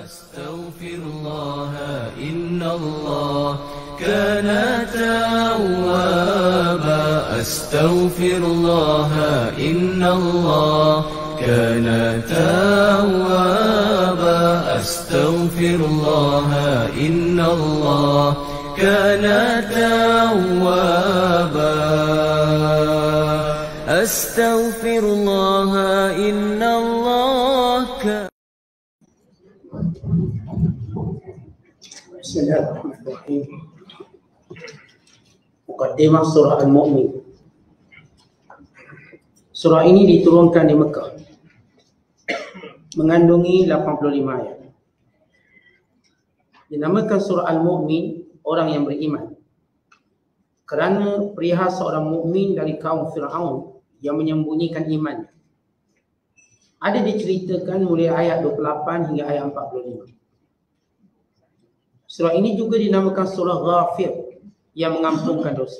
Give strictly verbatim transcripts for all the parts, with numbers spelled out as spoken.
أستغفر الله إن الله كان توابا أستغفر الله إن الله كان توابا أستغفر الله إن الله كان توابا أستغفر الله إن الله كان. Bismillahirrahmanirrahim. Muqaddimah surah Al-Mu'min. Surah ini diturunkan di Mekah, mengandungi lapan puluh lima ayat. Dinamakan surah Al-Mu'min, orang yang beriman, kerana perihal seorang mukmin dari kaum Fir'aun yang menyembunyikan imannya. Ada diceritakan mulai ayat dua puluh lapan hingga ayat empat puluh lima. Surah ini juga dinamakan surah Ghafir, yang mengampunkan dosa.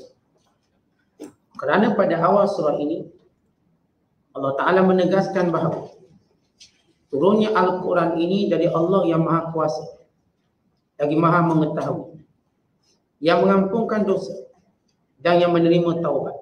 Kerana pada awal surah ini Allah Ta'ala menegaskan bahawa turunnya Al-Quran ini dari Allah yang Maha Kuasa lagi Maha Mengetahui, yang mengampunkan dosa dan yang menerima taubat.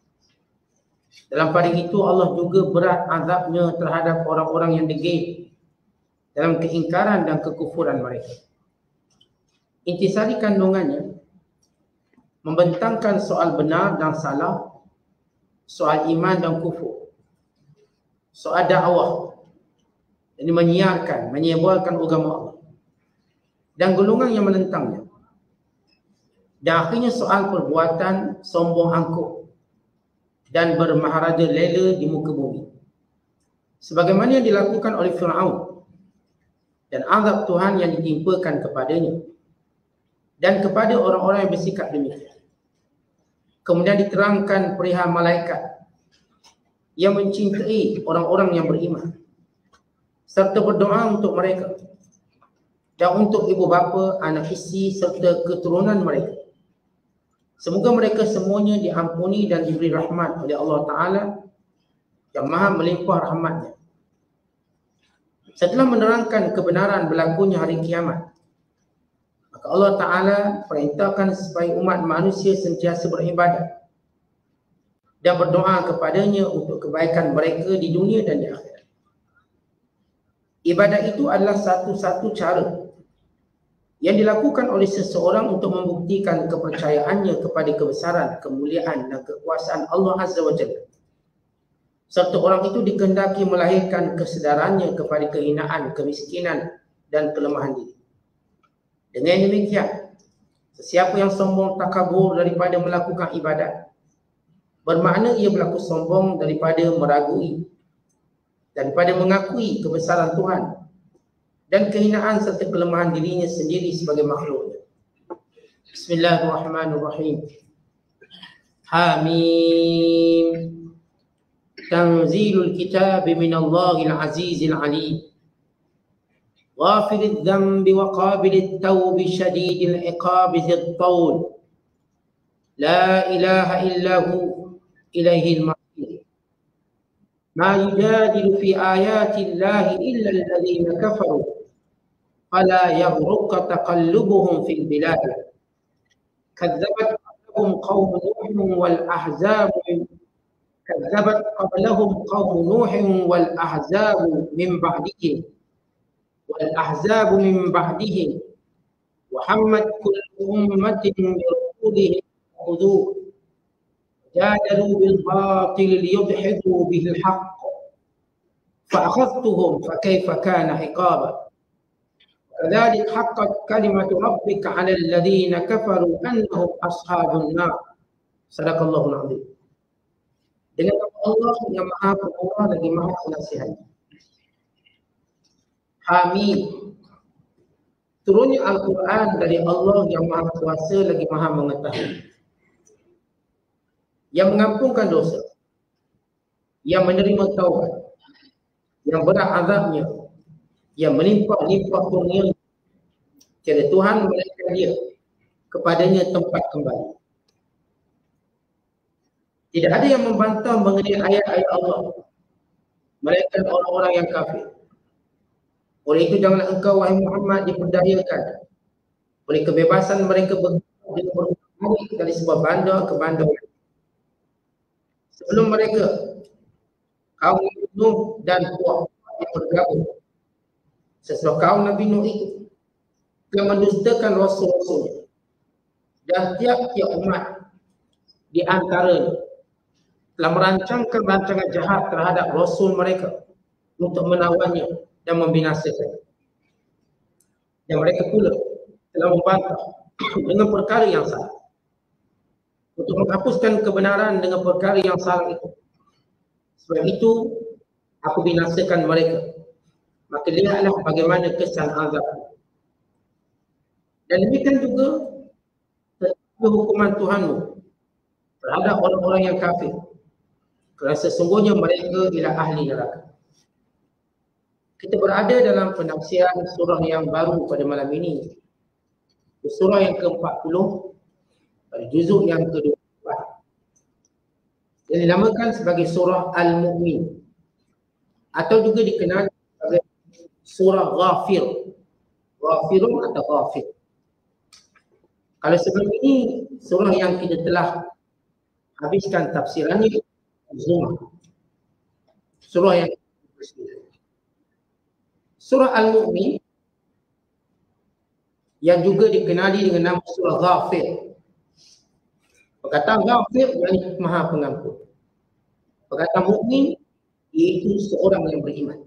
Dalam pada itu Allah juga berat azabnya terhadap orang-orang yang degil dalam keingkaran dan kekufuran mereka. Intisari kandungannya membentangkan soal benar dan salah, soal iman dan kufur, soal dakwah, ini menyiarkan, menyebarkan agama Allah, dan golongan yang menentangnya. Dan akhirnya soal perbuatan sombong angkuh dan bermaharaja lela di muka bumi, sebagaimana yang dilakukan oleh Fir'aun, dan azab Tuhan yang ditimpakan kepadanya dan kepada orang-orang yang bersikap demikian. Kemudian diterangkan perihal malaikat yang mencintai orang-orang yang beriman serta berdoa untuk mereka dan untuk ibu bapa, anak isteri serta keturunan mereka. Semoga mereka semuanya diampuni dan diberi rahmat oleh Allah Ta'ala yang Maha melimpah rahmatnya. Setelah menerangkan kebenaran berlakunya hari kiamat, maka Allah Ta'ala perintahkan supaya umat manusia sentiasa beribadat dan berdoa kepadanya untuk kebaikan mereka di dunia dan di akhirat. Ibadat itu adalah satu-satu cara yang dilakukan oleh seseorang untuk membuktikan kepercayaannya kepada kebesaran, kemuliaan dan kekuasaan Allah Azza wa Jalla. Serta orang itu dikehendaki melahirkan kesedarannya kepada kehinaan, kemiskinan dan kelemahan diri. Dengan demikian, sesiapa yang sombong takabur daripada melakukan ibadat, bermakna ia berlaku sombong daripada meragui, daripada mengakui kebesaran Tuhan dan kehinaan serta kelemahan dirinya sendiri sebagai makhluknya. Bismillahirrahmanirrahim. Hamim. Tanzilul kitab minallahil azizil alim. غافر الذنب وقابل التوب شديد العقاب ذي الطول لا إله إلا هو إليه المصير ما يجادل في آيات الله إلا الذين كفروا فلا يغرك تقلبهم في البلاد كذبت قبلهم قوم نوح والأحزاب كذبت قبلهم قوم نوح والأحزاب من بعدهم والأحزاب من بعدهم وحمت كل أمة برسولهم خذوه جادلوا بالباطل ليدحضوا به الحق فأخذتهم فكيف كان عقابا كذلك حقت كلمة ربك على الذين كفروا أنهم أصحاب النار صدق الله العظيم. Dengan Allah yang Maha Pemurah lagi Maha Penasihat. Hamid. Turunnya Al-Quran dari Allah yang Maha Kuasa lagi Maha Mengetahui, yang mengampunkan dosa, yang menerima taubat, yang berat azabnya, yang melimpah-limpah kurnia. Tiada Tuhan melainkan Dia, kepadanya tempat kembali. Tidak ada yang membantah mengenai ayat-ayat Allah melainkan orang-orang yang kafir. Oleh itu janganlah engkau wahai Muhammad diperdayakan oleh kebebasan mereka bergerak dari sebuah bandar ke bandar. Sebelum mereka kaum Nuh dan puak yang bergabung sesudah kaum Nabi Nuh itu yang mendustakan rasul-rasulnya, dan tiap-tiap umat di antaranya telah merancangkan rancangan jahat terhadap rasul mereka untuk menawannya dan membinasakannya. Dan mereka pula telah membantah dengan perkara yang salah untuk menghapuskan kebenaran dengan perkara yang salah itu. Sebab itu aku binasakan mereka. Maka lihatlah bagaimana kesan azab. Dan demikian juga hukuman Tuhanmu terhadap orang-orang yang kafir, kerana sesungguhnya mereka ialah ahli neraka. Kita berada dalam penafsiran surah yang baru pada malam ini, surah yang ke empat puluh pada juzuk yang ke dua puluh empat, yang dinamakan sebagai surah Al-Mu'min atau juga dikenal sebagai surah Ghafir. Ghafirun atau Ghafir. Kalau sebelum ini surah yang kita telah habiskan tafsirannya, Zumar, surah yang surah Al-Mu'min yang juga dikenali dengan nama surah Ghafir. Perkataan Ghafir yang Maha Pengampun. Perkataan Mu'min iaitu seorang yang beriman.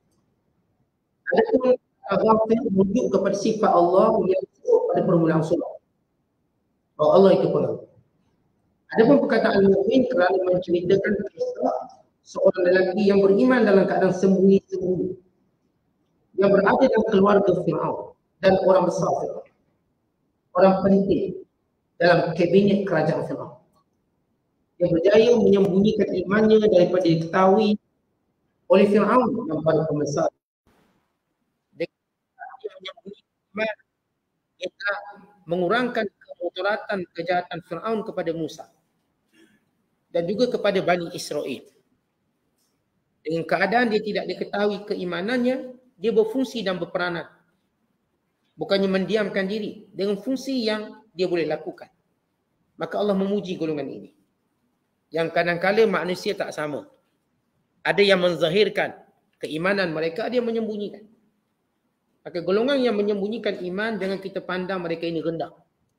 Adapun Ghafir merujuk kepada sifat Allah yang disebut pada permulaan surah, bahawa Allah itu pengampun. Adapun perkataan Mu'min kerana menceritakan kisah seorang lelaki yang beriman dalam keadaan sembunyi-sembunyi, yang berada dalam keluarga Fir'aun dan orang besar Fir'aun, orang penting dalam kabinet kerajaan Fir'aun, yang berjaya menyembunyikan imannya daripada diketahui oleh Fir'aun dan para pembesar. Dia menyembunyikan iman, dia telah mengurangkan kemudaratan kejahatan Fir'aun kepada Musa dan juga kepada Bani Israel. Dengan keadaan dia tidak diketahui keimanannya, dia berfungsi dan berperanan. Bukannya mendiamkan diri dengan fungsi yang dia boleh lakukan. Maka Allah memuji golongan ini. Yang kadang-kadang manusia tak sama. Ada yang menzahirkan keimanan mereka, ada yang menyembunyikan. Maka golongan yang menyembunyikan iman, jangan kita pandang mereka ini rendah.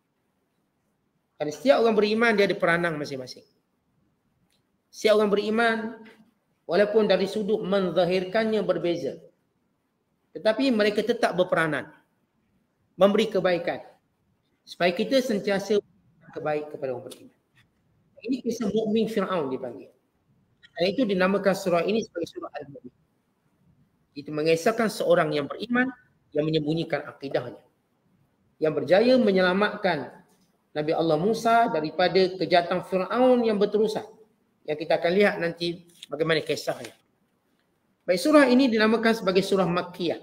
Kerana setiap orang beriman dia ada peranan masing-masing. Setiap orang beriman walaupun dari sudut menzahirkannya berbeza, tetapi mereka tetap berperanan memberi kebaikan supaya kita sentiasa kebaik kepada orang beriman. Ini kisah mukmin Fir'aun dipanggil. Dan itu dinamakan surah ini sebagai surah Al-Mu'min. Itu mengisahkan seorang yang beriman yang menyembunyikan akidahnya, yang berjaya menyelamatkan Nabi Allah Musa daripada kejahatan Fir'aun yang berterusan, yang kita akan lihat nanti bagaimana kisahnya. Baik, surah ini dinamakan sebagai surah Makkiyah.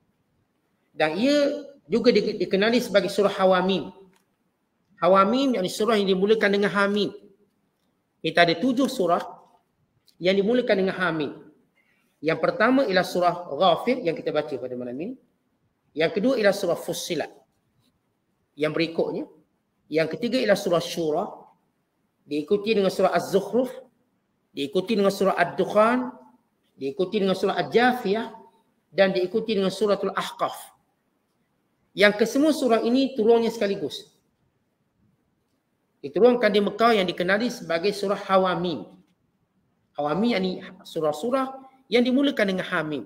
Dan ia juga dikenali sebagai surah Hawamim. Hawamim yang surah yang dimulakan dengan Hamim. Kita ada tujuh surah yang dimulakan dengan Hamim. Yang pertama ialah surah Ghafir yang kita baca pada malam ini. Yang kedua ialah surah Fussilat. Yang berikutnya. Yang ketiga ialah surah Syura. Diikuti dengan surah Az-Zukhruf. Diikuti dengan surah Ad-Dukhan. Diikuti dengan surah Al-Jafiyah. Dan diikuti dengan suratul Ahqaf. Yang kesemua surah ini turunnya sekaligus. Diturunkan di Mekah yang dikenali sebagai surah Hawamim. Hawamim yakni surah-surah yang dimulakan dengan Hamim.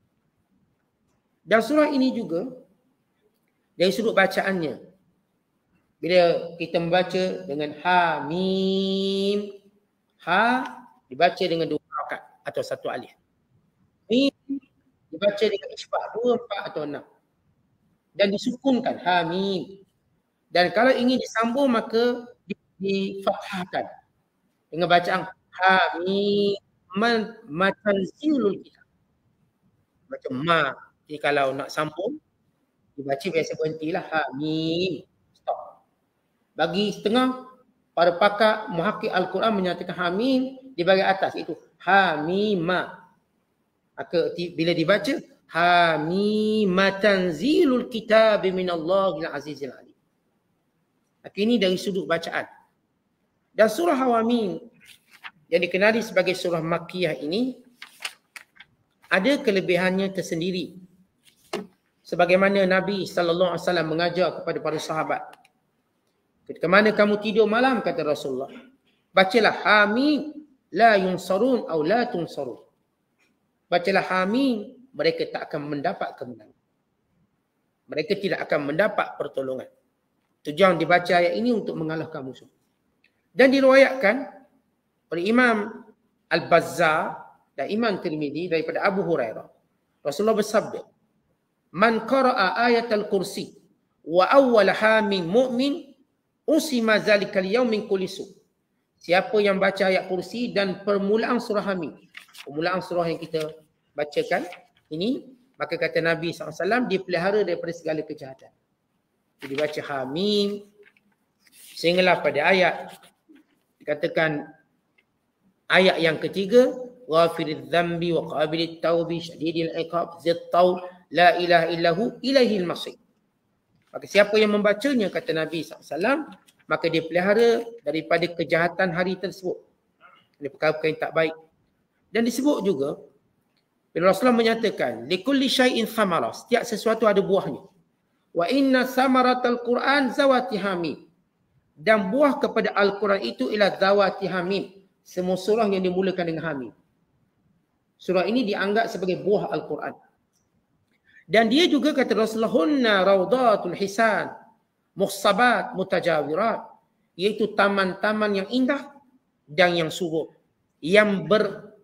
Dan surah ini juga dari sudut bacaannya, bila kita membaca dengan Hamim, Ha dibaca dengan dua harakat atau satu alif. Mim dibaca dengan isbah dua, empat atau enam. Dan disukunkan Hamim. Dan kalau ingin disambung maka difathahkan dengan bacaan Hamim macam zilul kita. Macam ma. Jadi kalau nak sambung dibaca biasa berhentilah Hamim. Stop. Bagi setengah para pakar muhakkik Al-Quran menyatakan Hamim di bahagian atas itu Hamima. Maka bila dibaca Hamim tanzilul kitab minallahil azizil alim. Ini dari sudut bacaan. Dan surah Hamim yang dikenali sebagai surah Makkiyah ini ada kelebihannya tersendiri. Sebagaimana Nabi sallallahu alaihi wasallam mengajar kepada para sahabat. Ketika mana kamu tidur malam, kata Rasulullah, bacalah Hamim la yunsarun atau la tunsarun. Bacalah Hamim, mereka tak akan mendapat kemenangan. Mereka tidak akan mendapat pertolongan. Tujuan dibaca ayat ini untuk mengalahkan musuh. Dan diriwayatkan oleh Imam Al-Bazzar dan Imam Tirmidzi daripada Abu Hurairah. Rasulullah bersabda, "Man qara'a ayat al-kursi wa awwal hamim mu'min usima zalikal yaum min kulli su." Siapa yang baca ayat kursi dan permulaan surah Hamim, permulaan surah yang kita bacakan ini, maka kata Nabi sallallahu alaihi wasallam dipelihara daripada segala kejahatan. Jadi baca Hamim sehinggalah pada ayat dikatakan ayat yang ketiga, ghafiriz dzambi wa qabilit taubi syadidil iqab zit taul la ilaha illahu ilaihil masir. Maka siapa yang membacanya, kata Nabi sallallahu alaihi wasallam, maka dia pelihara daripada kejahatan hari tersebut. Ini perkara-perkara yang tak baik. Dan disebut juga bila Rasulullah menyatakan likulli syai'in thamara, setiap sesuatu ada buahnya. Wa inna samaratal Quran zawati hamim. Dan buah kepada Al-Quran itu ialah zawati hamim. Semua surah yang dimulakan dengan hamim. Surah ini dianggap sebagai buah Al-Quran. Dan dia juga kata Rasulullah, hunna raudatul hisan, muhsabat mutajawirat, iaitu taman-taman yang indah dan yang subur, yang ber,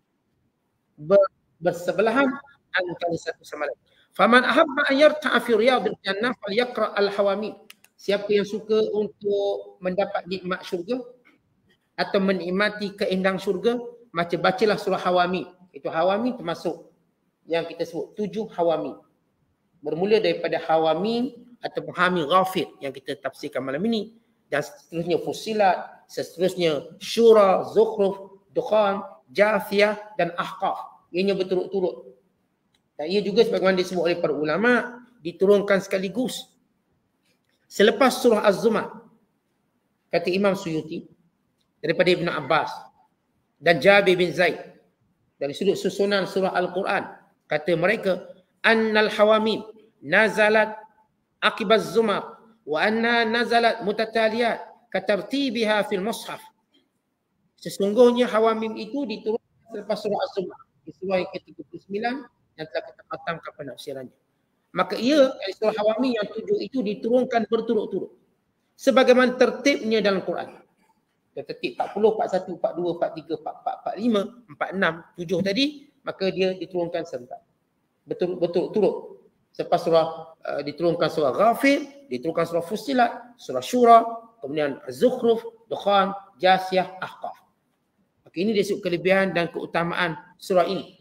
ber bersebelahan antara satu sama lain. Faman ahabba an yarta'a fi riyadil jannah falyaqra al-hawamim. Siapa yang suka untuk mendapat nikmat syurga atau menikmati keindahan syurga, macam bacalah surah Hawamim. Itu Hawamim termasuk yang kita sebut tujuh Hawamim. Bermula daripada Hawamim atau Hamim Ghafir yang kita tafsirkan malam ini, dan seterusnya Fussilat, seterusnya Syura, Zukhruf, Dukhan, Jathiyah dan Ahqaf. Ianya berturut-turut. Dan ia juga sebagaimana disebut oleh para ulama diturunkan sekaligus selepas surah Az-Zumar. Kata Imam Suyuti daripada Ibn Abbas dan Jabir bin Zaid dari sudut susunan surah Al-Quran, kata mereka annal hawamim nazalat akibaz zumar wa anna nazalat mutataliyat katartibiha fil mushaf. Sesungguhnya hawamim itu diturunkan selepas surah Az-Zumar, surah yang ke tiga puluh sembilan yang telah kita patangkan penafsirannya. Maka ia, surah Hawamim yang tujuh itu diturunkan berturut-turut sebagaimana tertibnya dalam Quran. Tertib empat puluh, empat puluh satu, empat puluh dua, empat puluh tiga, empat puluh empat, empat puluh lima, empat puluh enam, tujuh tadi, maka dia diturunkan serentak. Berturut-turut. Selepas surah uh, diturunkan surah Ghafir, diturunkan surah Fussilat, surah Syura, kemudian Zukhruf, Dukhan, Jasiyah, Ahqaf. Maka ini disebut kelebihan dan keutamaan surah ini.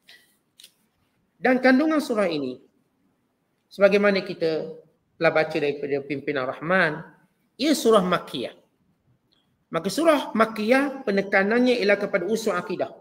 Dan kandungan surah ini, sebagaimana kita telah baca daripada pimpinan Rahman, ia surah Makkiyah. Maka surah Makkiyah penekanannya ialah kepada usul akidah.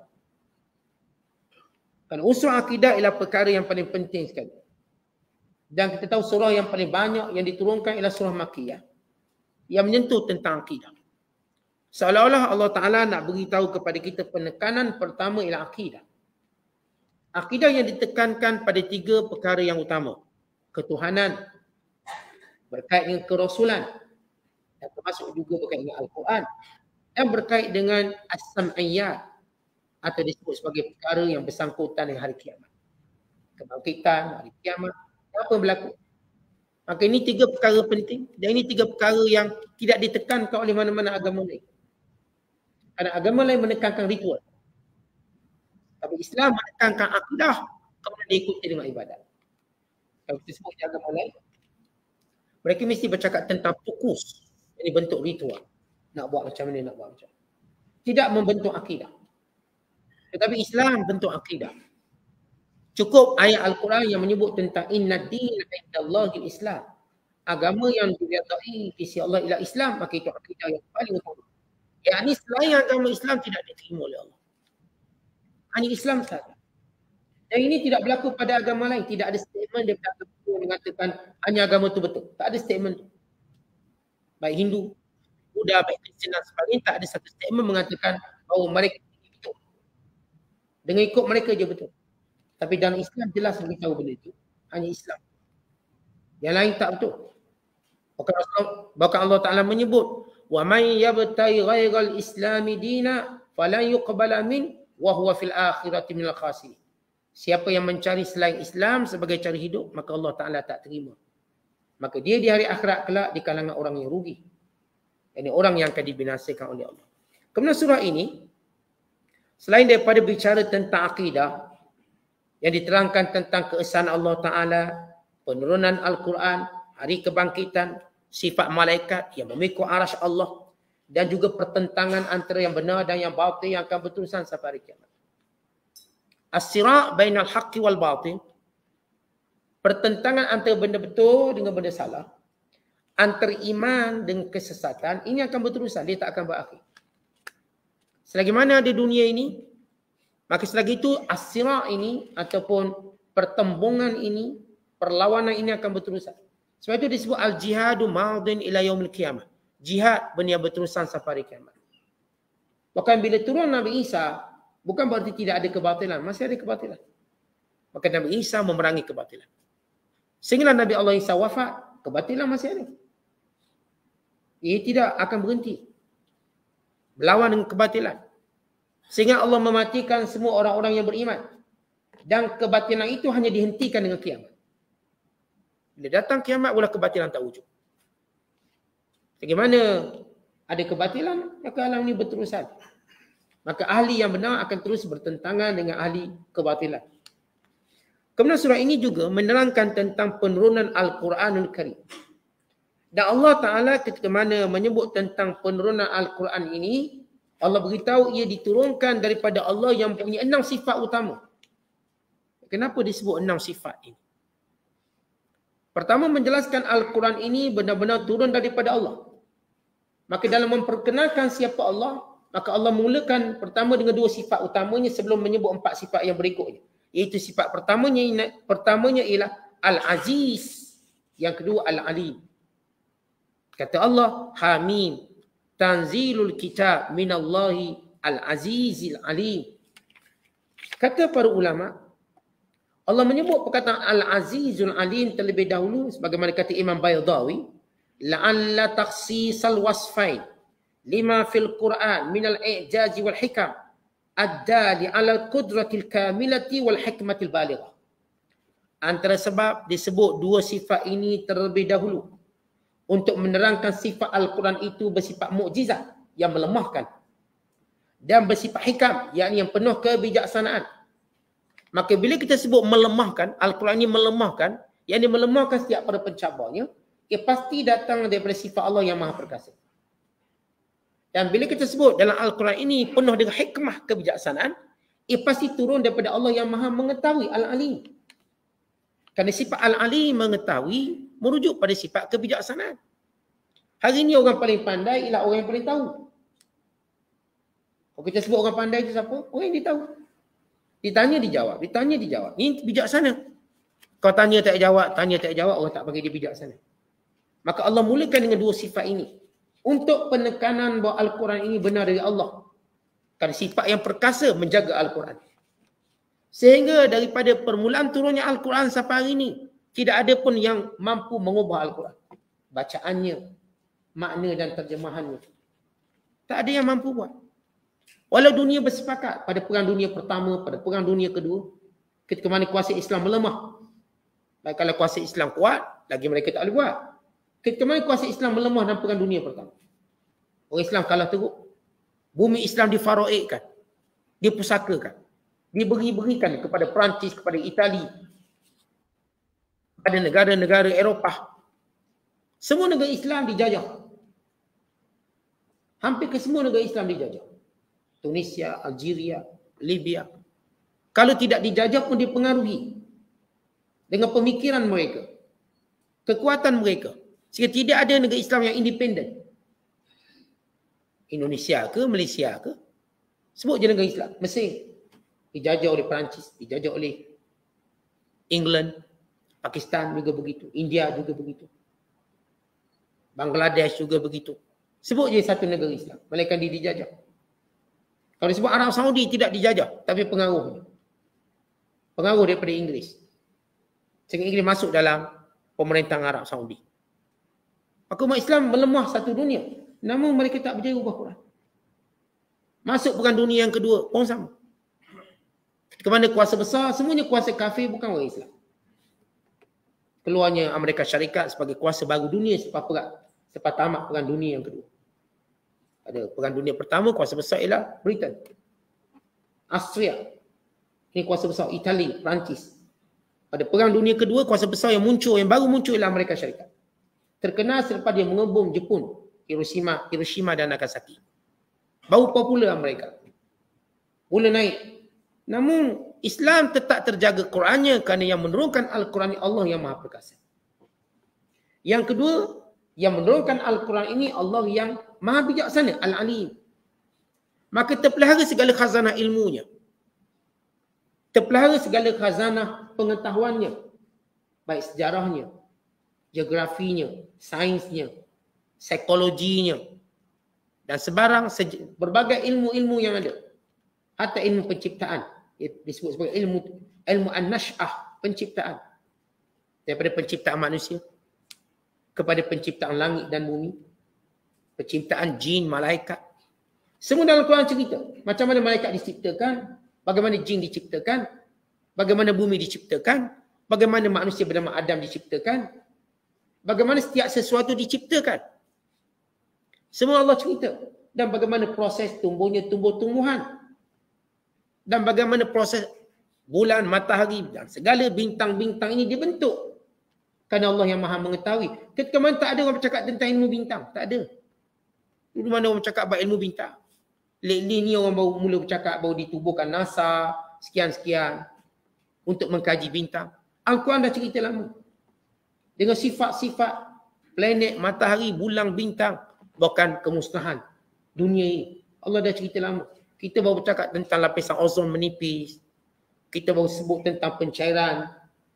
Dan usul akidah ialah perkara yang paling penting sekali. Dan kita tahu surah yang paling banyak yang diturunkan ialah surah Makkiyah, yang menyentuh tentang akidah. Seolah-olah Allah Ta'ala nak beritahu kepada kita penekanan pertama ialah akidah. Akidah yang ditekankan pada tiga perkara yang utama. Ketuhanan, berkait dengan kerasulan, dan termasuk juga berkait dengan Al-Quran, dan berkait dengan as-sam'iyyat atau disebut sebagai perkara yang bersangkutan dengan hari kiamat. Kebangkitan, hari kiamat, apa yang berlaku. Maka ini tiga perkara penting dan ini tiga perkara yang tidak ditekankan oleh mana-mana agama lain. Kerana agama lain menekankan ritual. Tapi Islam menekankan akidah, kemudian diikuti dengan ibadat. Kalau kita sebut agama lain, mereka mesti bercakap tentang fokus. Ini bentuk ritual. Nak buat macam mana, nak buat macam mana. Tidak membentuk akidah. Tetapi Islam bentuk akidah. Cukup ayat Al-Quran yang menyebut tentang inna dina indallahil Islam. Agama yang diridai di sisi Allah ialah Islam, maka itu akidah yang paling utama. Yang ini selain agama Islam tidak diterima oleh Allah. Hanya Islam sahaja. Dan ini tidak berlaku pada agama lain. Tidak ada statement daripada agama yang mengatakan hanya agama itu betul. Tak ada statement itu. Baik Hindu, Buddha, baik Kristian dan sebagainya, tak ada satu statement mengatakan bahawa mereka betul. Dengan ikut mereka je betul. Tapi dalam Islam jelas beritahu benda itu. Hanya Islam. Yang lain tak betul. Bahkan Allah, bahkan Allah Ta'ala menyebut, وَمَنْ يَبْتَغِ غَيْرَ الْإِسْلَامِ دِينًا فَلَنْ يُقْبَلَ مِنْهُ وَهُوَ فِي الْآخِرَةِ مِنَ الْخَاسِرِينَ. Siapa yang mencari selain Islam sebagai cara hidup, maka Allah Ta'ala tak terima. Maka dia di hari akhirat kelak di kalangan orang yang rugi. Ini orang yang akan dibinasakan oleh Allah. Kemudian surah ini, selain daripada bicara tentang akidah, yang diterangkan tentang keesaan Allah Ta'ala, penurunan Al-Quran, hari kebangkitan, sifat malaikat yang memikul arasy Allah, dan juga pertentangan antara yang benar dan yang batil yang akan berterusan sampai hari kiamat. As-sira' bainal haqqi wal batil, pertentangan antara benda betul dengan benda salah, antara iman dengan kesesatan, ini akan berterusan, dia tak akan berakhir. Selagi mana ada dunia ini, maka selagi itu as-sira' ini ataupun pertembungan ini, perlawanan ini akan berterusan. Sebab itu disebut al-jihadu madin ila yaumil qiyamah. Jihad benda yang berterusan sampai hari kiamat. Bahkan bila turun Nabi Isa, bukan berarti tidak ada kebatilan, masih ada kebatilan. Maka Nabi Isa memerangi kebatilan. Sehingga Nabi Allah Isa wafat, kebatilan masih ada. Ia tidak akan berhenti melawan dengan kebatilan. Sehingga Allah mematikan semua orang-orang yang beriman. Dan kebatilan itu hanya dihentikan dengan kiamat. Bila datang kiamat, pula kebatilan tak wujud. Bagaimana ada kebatilan, maka alam ini berterusan. Maka ahli yang benar akan terus bertentangan dengan ahli kebatilan. Kemudian surah ini juga menerangkan tentang penurunan Al-Quranul Karim. Dan Allah Ta'ala ketika mana menyebut tentang penurunan Al-Quran ini, Allah beritahu ia diturunkan daripada Allah yang punya enam sifat utama. Kenapa disebut enam sifat ini? Pertama, menjelaskan Al-Quran ini benar-benar turun daripada Allah. Maka dalam memperkenalkan siapa Allah, maka Allah mulakan pertama dengan dua sifat utamanya sebelum menyebut empat sifat yang berikutnya. Iaitu sifat pertamanya pertamanya ialah Al-Aziz, yang kedua Al-Alim. Kata Allah, Hamim, Tanzilul Kitab minallahi Al-Azizil Alim. Kata para ulama, Allah menyebut perkataan Al-Azizul Alim terlebih dahulu sebagaimana kata Imam Baydawi, la'alla takhsisal wasfain lima fil Quran minal i'jazi wal hikam ad-dali 'ala al-qudratil kamilati wal hikmatil balighah. Antara sebab disebut dua sifat ini terlebih dahulu untuk menerangkan sifat Al-Quran itu bersifat mukjizat yang melemahkan dan bersifat hikam, yakni yang penuh kebijaksanaan. Maka bila kita sebut melemahkan, Al-Quran ini melemahkan, yang ini melemahkan setiap pada pencabarnya, ia pasti datang daripada sifat Allah yang maha perkasa. Dan bila kita sebut dalam Al-Quran ini penuh dengan hikmah kebijaksanaan, ia pasti turun daripada Allah yang maha mengetahui, Al-Alim. Kerana sifat Al-Alim mengetahui merujuk pada sifat kebijaksanaan. Hari ini orang paling pandai ialah orang yang paling tahu. Kalau kita sebut orang pandai itu siapa? Orang yang dia tahu. Ditanya dijawab, ditanya dijawab. Ini bijaksana. Kau tanya tak jawab, tanya tak jawab, orang tak bagi dia bijaksana. Maka Allah mulakan dengan dua sifat ini untuk penekanan bahawa Al-Quran ini benar dari Allah. Kerana sifat yang perkasa menjaga Al-Quran. Sehingga daripada permulaan turunnya Al-Quran sampai hari ini, tidak ada pun yang mampu mengubah Al-Quran. Bacaannya, makna dan terjemahannya. Tak ada yang mampu buat. Walau dunia bersepakat pada perang dunia pertama, pada perang dunia kedua, ketika mana kuasa Islam melemah. Baik kalau kuasa Islam kuat, lagi mereka tak boleh buat. Ketika mana kuasa Islam melemah dalam perang dunia pertama. Orang Islam kalah teruk. Bumi Islam difaroikkan. Dipusakakan. Diberi-berikan kepada Perancis, kepada Itali, kepada negara-negara Eropah. Semua negara Islam dijajah. Hampir ke semua negara Islam dijajah. Tunisia, Algeria, Libya. Kalau tidak dijajah pun dipengaruhi dengan pemikiran mereka, kekuatan mereka. Sehingga tidak ada negara Islam yang independen. Indonesia ke, Malaysia ke, sebut je negara Islam. Mesir dijajah oleh Perancis, dijajah oleh England, Pakistan juga begitu, India juga begitu, Bangladesh juga begitu. Sebut je satu negara Islam, malaikat dia dijajah. Kalau disebut Arab Saudi tidak dijajah, tapi pengaruhnya. Pengaruh daripada Inggeris. Sehingga Inggeris masuk dalam pemerintahan Arab Saudi. Maka umat Islam melemah satu dunia. Namun mereka tak berjaya ubah Quran. Masuk bukan dunia yang kedua pun sama. Ke mana kuasa besar, semuanya kuasa kafir, bukan orang Islam. Keluarnya Amerika Syarikat sebagai kuasa baru dunia selepas perang, selepas tamat perang dunia yang kedua. Ada perang dunia pertama, kuasa besar ialah Britain, Austria. Ini kuasa besar Itali, Perancis. Pada perang dunia kedua, kuasa besar yang muncul, yang baru muncul ialah Amerika Syarikat. Terkenal selepas dia mengebom Jepun, Hiroshima, Hiroshima dan Nagasaki. Baru popular mereka. Mula naik. Namun Islam tetap terjaga Qurannya kerana yang menurunkan Al-Quran Allah yang Maha Perkasa. Yang kedua, yang menurunkan Al-Quran ini Allah yang Maha Bijaksana, Al-Alim. Maka terpelihara segala khazanah ilmunya. Terpelihara segala khazanah pengetahuannya. Baik sejarahnya, geografinya, sainsnya, psikologinya dan sebarang berbagai ilmu-ilmu yang ada. Hatta ilmu penciptaan, disebut sebagai ilmu ilmu an-nash'ah, penciptaan. Daripada penciptaan manusia kepada penciptaan langit dan bumi, penciptaan jin, malaikat. Semua dalam Quran cerita macam mana malaikat diciptakan, bagaimana jin diciptakan, bagaimana bumi diciptakan, bagaimana manusia bernama Adam diciptakan, bagaimana setiap sesuatu diciptakan. Semua Allah cerita. Dan bagaimana proses tumbuhnya tumbuh-tumbuhan. Dan bagaimana proses bulan, matahari dan segala bintang-bintang ini dibentuk. Kerana Allah yang Maha mengetahui. Ketika mana tak ada orang bercakap tentang ilmu bintang. Tak ada. Dulu mana orang bercakap about ilmu bintang. Lately ni orang baru mula bercakap, baru ditubuhkan NASA, sekian-sekian. Untuk mengkaji bintang. Al-Quran dah cerita lama. Dengan sifat-sifat planet, matahari, bulan, bintang. Bukan kemusnahan dunia ini. Allah dah cerita lama. Kita baru bercakap tentang lapisan ozon menipis. Kita baru sebut tentang pencairan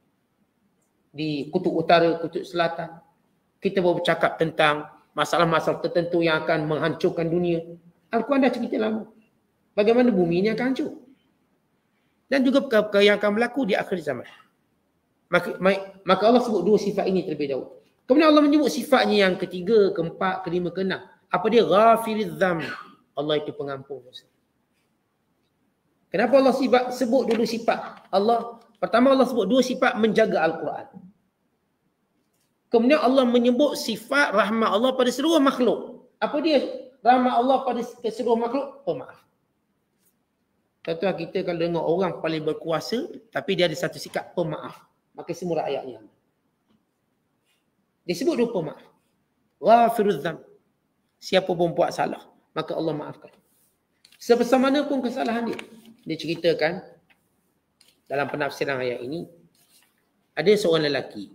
di kutub utara, kutub selatan. Kita baru bercakap tentang masalah-masalah tertentu yang akan menghancurkan dunia. Al-Quran dah cerita lama. Bagaimana bumi ini akan hancur. Dan juga perkara-perkara yang akan berlaku di akhir zaman. Maka, maka Allah sebut dua sifat ini terlebih dahulu. Kemudian Allah menyebut sifatnya yang ketiga, keempat, kelima, keenam. Apa dia? Ghafiriz dzam. Allah itu pengampun dosa. Kenapa Allah sebut dulu sifat Allah? Pertama Allah sebut dua sifat menjaga Al-Quran. Kemudian Allah menyebut sifat rahmat Allah pada seluruh makhluk. Apa dia rahmat Allah pada seluruh makhluk? Pemaaf. Tuan-tuan, kita kalau dengar orang paling berkuasa, tapi dia ada satu sikap pemaaf. Maka semua rakyatnya. Disebut dua pemaaf. Ghafiruz dzam. Siapa pun buat salah, maka Allah maafkan. Sebesar mana pun kesalahan dia. Dia ceritakan dalam penafsiran ayat ini, ada seorang lelaki.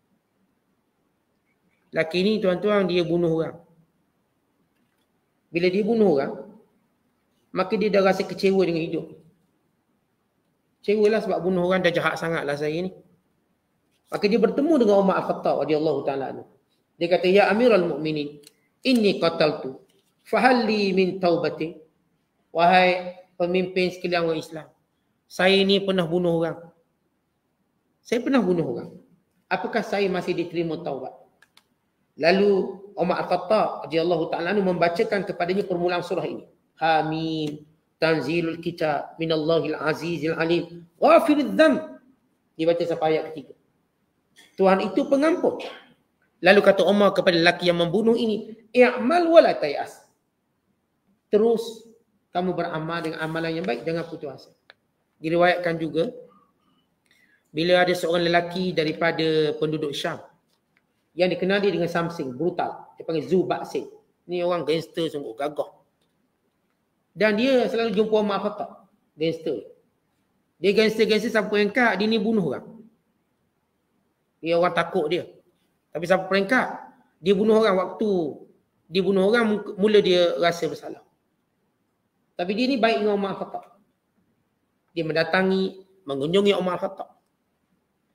Lelaki ini tuan-tuan, dia bunuh orang. Bila dia bunuh orang, maka dia dah rasa kecewa dengan hidup. Kecewalah sebab bunuh orang dah jahat sangatlah saya ni. Maka dia bertemu dengan Umar Al-Khattab radhiyallahu taala anhu. Dia kata, "Ya Amirul Mukminin, inni qataltu. Fahalli min taubati." Wahai pemimpin sekalian orang Islam, saya ni pernah bunuh orang. Saya pernah bunuh orang. Apakah saya masih diterima taubat? Lalu Umar Al-Khattab radhiyallahu taala anhu membacakan kepadanya permulaan surah ini. Hamim, tanzilul kitab minallahil azizil alim, ghafiriz dzam. Dibaca sampai ayat ketiga. Tuhan itu pengampun. Lalu kata Umar kepada lelaki yang membunuh ini, i'mal wala tayas. Terus kamu beramal dengan amalan yang baik, jangan putus asa. Diriwayatkan juga bila ada seorang lelaki daripada penduduk Syam yang dikenali dengan something brutal, dia panggil Zu Baksin. Ni orang gangster sungguh gagah. Dan dia selalu jumpa Umar Khattab, gangster. Dia gangster-gangster sampai peringkat dia ni bunuh orang. Dia orang takut dia. Tapi sampai peringkat dia bunuh orang, waktu dia bunuh orang mula dia rasa bersalah. Tapi dia ni baik dengan Umar Khattab. Dia mendatangi, mengunjungi Umar Khattab.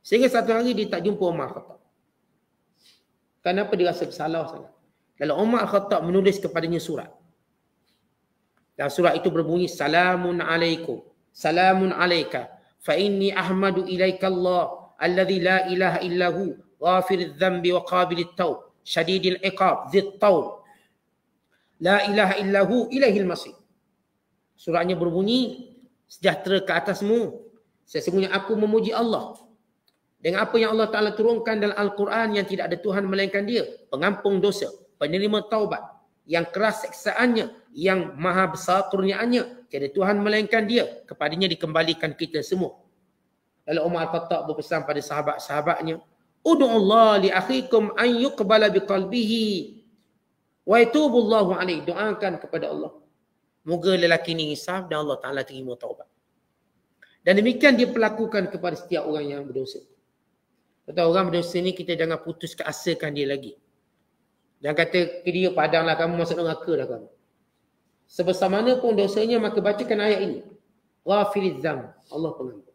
Sehingga satu hari dia tak jumpa Umar Khattab. Kenapa dia rasa bersalah sangat? Lalu Umar Khattab menulis kepadanya surat. Dan surat itu berbunyi, Salamun alaikum, Salamun alaika, fa inni ahmadu ilaika Allah, alladhi la ilaha illahu, ghafiril dhanbi wa qabilit taub, syadidil iqab, dhit taul, la ilaha illahu, ilaihil masih. Suratnya berbunyi, sejahtera ke atasmu, sesungguhnya aku memuji Allah dengan apa yang Allah Ta'ala turunkan dalam Al-Quran yang tidak ada Tuhan melainkan dia, pengampung dosa, penerima taubat, yang keras seksaannya, yang maha besar kurniaannya, tiada Tuhan melainkan dia, kepadanya dikembalikan kita semua. Lalu Umar Al-Khattab berpesan pada sahabat-sahabatnya, Udu'ullah li akhikum an yuqbala biqalbihi wa yatubullahu alaih. Doakan kepada Allah, moga lelaki ini insaf dan Allah Ta'ala terima taubat. Dan demikian dia perlakukan kepada setiap orang yang berdosa. Kata orang berdosa ni kita jangan putus keasakan dia lagi. Jangan kata ke dia, padanglah kamu, masuk neraka dah kamu. Sebesar mana pun dosanya, maka bacakan ayat ini. Ghafiriz dzam, Allah pengampun.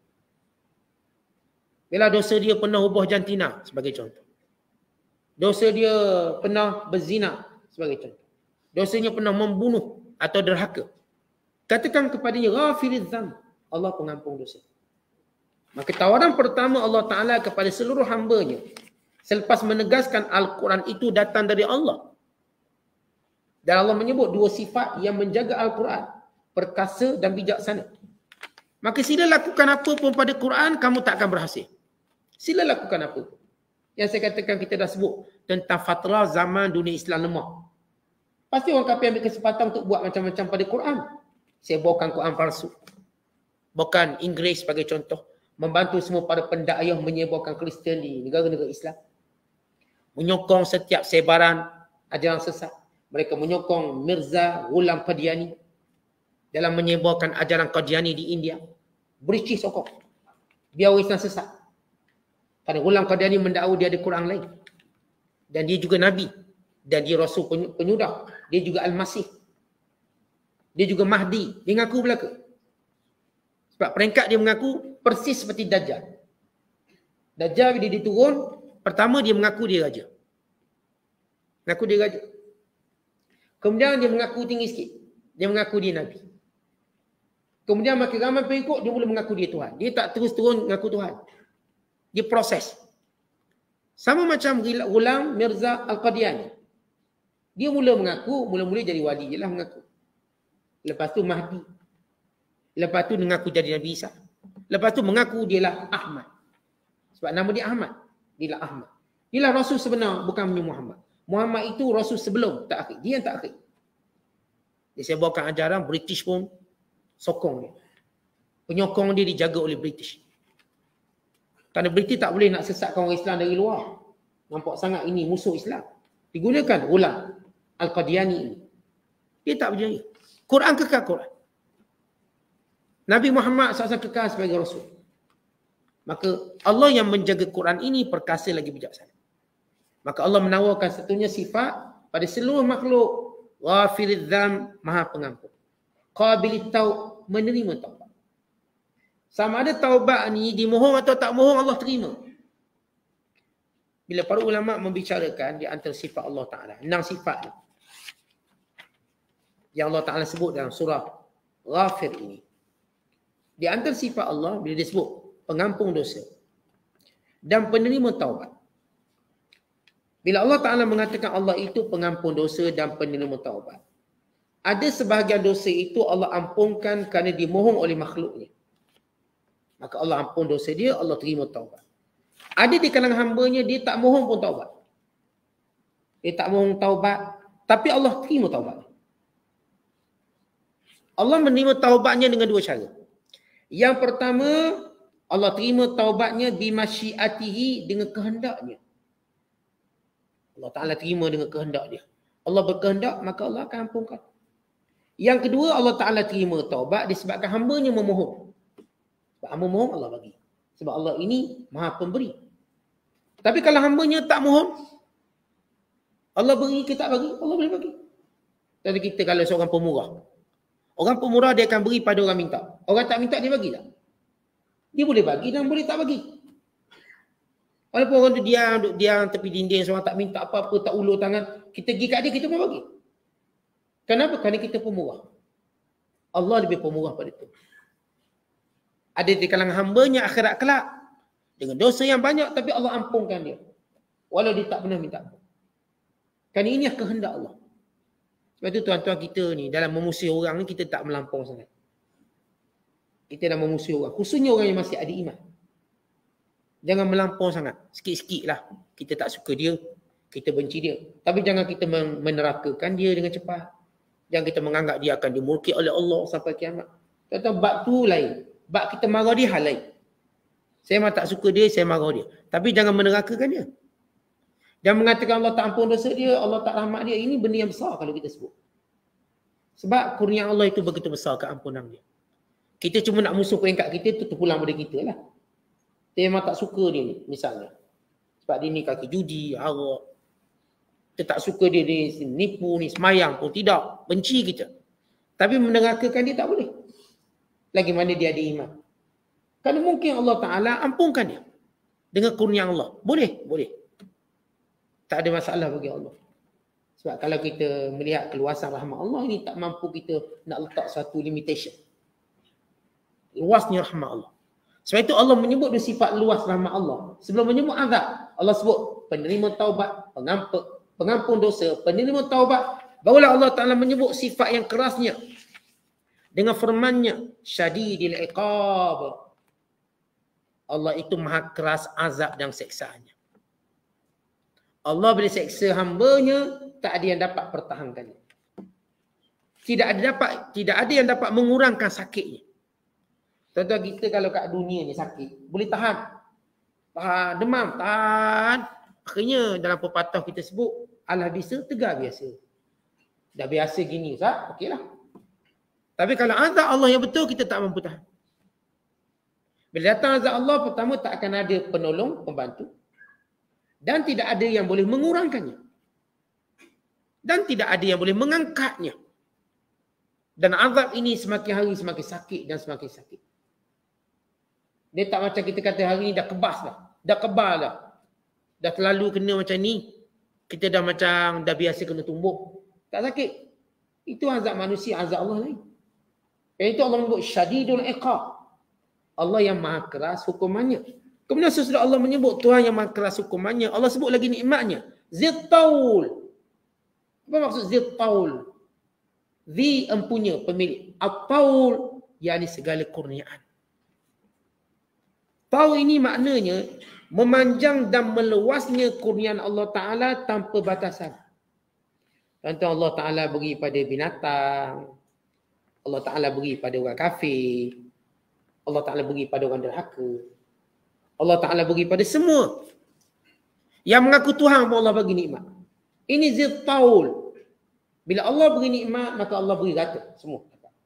Bila dosa dia pernah ubah jantina sebagai contoh. Dosa dia pernah berzina sebagai contoh. Dosanya pernah membunuh atau derhaka. Katakan kepadanya, Ghafiriz dzam, Allah pengampun dosa. Maka tawaran pertama Allah Ta'ala kepada seluruh hamba-Nya selepas menegaskan Al-Quran itu datang dari Allah. Dan Allah menyebut dua sifat yang menjaga Al-Quran, perkasa dan bijaksana. Maka sila lakukan apa pun pada Quran, kamu tak akan berhasil. Sila lakukan apa pun. Yang saya katakan kita dah sebut tentang fatrah zaman dunia Islam lemah. Pasti orang kafir ambil kesempatan untuk buat macam-macam pada Quran. Saya bawakan Quran palsu. Bukan Inggeris sebagai contoh. Membantu semua para pendakwah menyebarkan Kristian di negara-negara Islam. Menyokong setiap sebaran ajaran sesat. Mereka menyokong Mirza Ghulam Qadiani dalam menyebarkan ajaran Qadiani di India. British sokong. Biar Islam sesat. Kerana Ghulam Qadiani mendakwa dia ada Quran lain. Dan dia juga Nabi. Dan dia Rasul penyudah. Dia juga Al-Masih. Dia juga Mahdi. Dia mengaku belaka. Sebab peringkat dia mengaku persis seperti Dajjal. Dajjal bila dia turun, pertama dia mengaku dia raja. Mengaku dia raja. Kemudian dia mengaku tinggi sikit. Dia mengaku dia Nabi. Kemudian makin ramai pengikut, dia mula mengaku dia Tuhan. Dia tak terus turun mengaku Tuhan. Dia proses. Sama macam Ghulam Mirza Al-Qadiani. Dia mula mengaku, mula-mula jadi wali je lah mengaku. Lepas tu Mahdi. Lepas tu mengaku jadi Nabi Isa. Lepas tu mengaku dialah Ahmad. Sebab nama dia Ahmad. Dialah Ahmad. Dialah Rasul sebenar, bukan Muhammad. Muhammad itu Rasul sebelum, tak akhir. Dia yang tak akhir. Dia saya bawakan ajaran, British pun sokong dia. Penyokong dia dijaga oleh British. Kerana British tak boleh nak sesatkan orang Islam dari luar. Nampak sangat ini musuh Islam. Digunakan Ghulam Al-Qadiani ini. Dia tak berjaya. Quran kekal Quran. Nabi Muhammad sallallahu alaihi wasallam kekal sebagai Rasul. Maka Allah yang menjaga Quran ini perkasa lagi bijaksana. Maka Allah menawarkan satunya sifat pada seluruh makhluk. Ghafiriz dzam, maha pengampun. Qabilit taub, menerima taubat. Sama ada taubat ni dimohon atau tak mohon, Allah terima. Bila para ulama membicarakan di antara sifat Allah Ta'ala, enam sifat yang Allah Ta'ala sebut dalam surah Ghafir ini. Di antara sifat Allah bila disebut pengampung dosa dan penerima taubat. Bila Allah Ta'ala mengatakan Allah itu pengampun dosa dan penerima taubat, ada sebahagian dosa itu Allah ampunkan kerana dimohon oleh makhluknya. Maka Allah ampun dosa dia, Allah terima taubat. Ada di kalangan hambanya dia tak mohon pun taubat. Dia tak mohon taubat, tapi Allah terima taubat. Allah menerima taubatnya dengan dua cara. Yang pertama, Allah terima taubatnya bimasyiatihi, dengan kehendaknya. Allah Ta'ala terima dengan kehendak dia. Allah berkehendak, maka Allah akan ampunkan. Yang kedua, Allah Ta'ala terima taubat disebabkan hambanya memohon. Sebab hamba mohon, Allah bagi. Sebab Allah ini maha pemberi. Tapi kalau hambanya tak mohon, Allah beri ke tak bagi, Allah boleh bagi. Jadi kita kalau seorang pemurah, orang pemurah dia akan beri pada orang minta. Orang tak minta dia bagi tak? Dia boleh bagi dan boleh tak bagi. Walaupun orang tu diam, duduk diam tepi dinding, seorang tak minta apa-apa, tak ulur tangan, kita pergi kat dia, kita pun bagi. Kenapa? Kerana kita pemurah. Allah lebih pemurah pada itu. Ada di kalangan hamba-Nya akhirat kelak dengan dosa yang banyak, tapi Allah ampunkan dia. Walau dia tak pernah minta ampun. Kerana ini kehendak Allah. Sebab itu tuan-tuan kita ni, dalam memusuhi orang ni, kita tak melampau sangat. Kita dah memusuhi orang. Khususnya orang yang masih ada iman. Jangan melampau sangat. Sikit-sikit lah. Kita tak suka dia. Kita benci dia. Tapi jangan kita menerakakan dia dengan cepat. Jangan kita menganggap dia akan dimurki oleh Allah sampai kiamat. Tuan-tuan, bab tu lain. Bab kita marah dia hal lain. Saya memang tak suka dia, saya marah dia. Tapi jangan menerakakan dia. Dan mengatakan Allah tak ampun dosa dia, Allah tak rahmat dia. Ini benda yang besar kalau kita sebut. Sebab kurnia Allah itu begitu besar keampunan dia. Kita cuma nak musuh peringkat kita, itu terpulang pada kita lah. Kita memang tak suka dia ni, misalnya. Sebab dia ni kaki judi, arak. Kita tak suka dia, dia nipu ni, semayang pun tidak. Benci kita. Tapi menerakakan dia tak boleh. Lagi mana dia ada iman. Kerana mungkin Allah Ta'ala ampunkan dia. Dengan kurnia Allah. Boleh? Boleh. Tak ada masalah bagi Allah. Sebab kalau kita melihat keluasan rahmat Allah, ini tak mampu kita nak letak satu limitation. Luasnya rahmat Allah. Sebab itu Allah menyebut dia sifat luas rahmat Allah. Sebelum menyebut azab, Allah sebut penerima taubat, pengampun, pengampun dosa, penerima taubat. Barulah Allah Ta'ala menyebut sifat yang kerasnya. Dengan firman-Nya, syadidil iqab. Allah itu maha keras azab dan seksaannya. Allah bila seksa hamba-Nya, tak ada yang dapat pertahankannya. Tidak ada dapat, tidak ada yang dapat mengurangkan sakitnya. Tuan-tuan, kita kalau kat dunia ni sakit, boleh tahan. Tahan, demam, tahan. Akhirnya dalam pepatah kita sebut, alah bisa, tegar biasa. Dah biasa gini, Ustaz, okeylah. Tapi kalau azab Allah yang betul, kita tak mampu tahan. Bila datang azab Allah, pertama tak akan ada penolong, pembantu. Dan tidak ada yang boleh mengurangkannya. Dan tidak ada yang boleh mengangkatnya. Dan azab ini semakin hari semakin sakit dan semakin sakit. Dia tak macam kita kata hari ni dah kebas lah. Dah kebal lah. Dah terlalu kena macam ni. Kita dah macam dah biasa kena tumbuk. Tak sakit. Itu azab manusia, azab Allah lain. Yang itu Allah menyebut syadidul iqab. Allah yang maha keras hukumannya. Kemudian sesudah Allah menyebut Tuhan yang maha keras hukumannya, Allah sebut lagi nikmatnya. Zid taul. Apa maksud zid taul? Zi empunya, pemilik. At-taul, yakni segala kurniaan. Taul ini maknanya memanjang dan meluasnya kurniaan Allah Ta'ala tanpa batasan. Contoh Allah Ta'ala beri pada binatang. Allah Ta'ala beri pada orang kafir. Allah Ta'ala beri pada orang derhaka. Allah Ta'ala beri pada semua. Yang mengaku Tuhan pun Allah bagi nikmat. Ini zid taul. Bila Allah beri nikmat, maka Allah beri rata. Semua.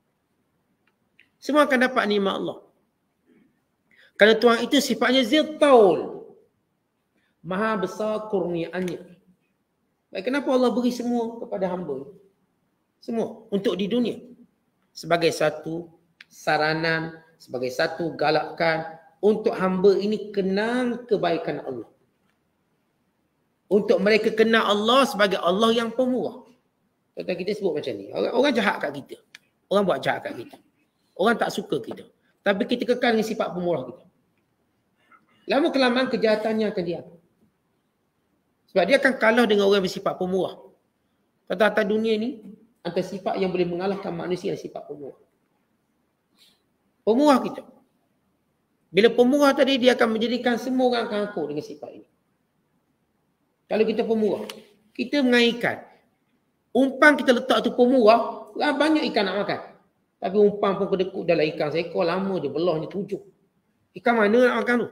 Semua akan dapat nikmat Allah. Kerana Tuhan itu sifatnya zid taul. Maha besar kurniaannya. Baik, kenapa Allah beri semua kepada hamba? Semua. Untuk di dunia. Sebagai satu saranan, sebagai satu galakan. Untuk hamba ini kenal kebaikan Allah. Untuk mereka kenal Allah sebagai Allah yang pemurah. Kata kita sebut macam ni. Orang, orang jahat kat kita. Orang buat jahat kat kita. Orang tak suka kita. Tapi kita kekal dengan sifat pemurah kita. Lama kelamaan kejahatannya akan diam. Sebab dia akan kalah dengan orang bersifat pemurah. Tata-tata dunia ni, antara sifat yang boleh mengalahkan manusia adalah sifat pemurah. Pemurah kita. Bila pemurah tadi, dia akan menjadikan semua orang akan akur dengan sifat ini. Kalau kita pemurah, kita mengairkan. Umpan kita letak tu pemurah, banyak ikan nak makan. Tapi umpan pun kedekut dalam ikan seekor, lama dia belahnya tujuh. Ikan mana nak makan tu?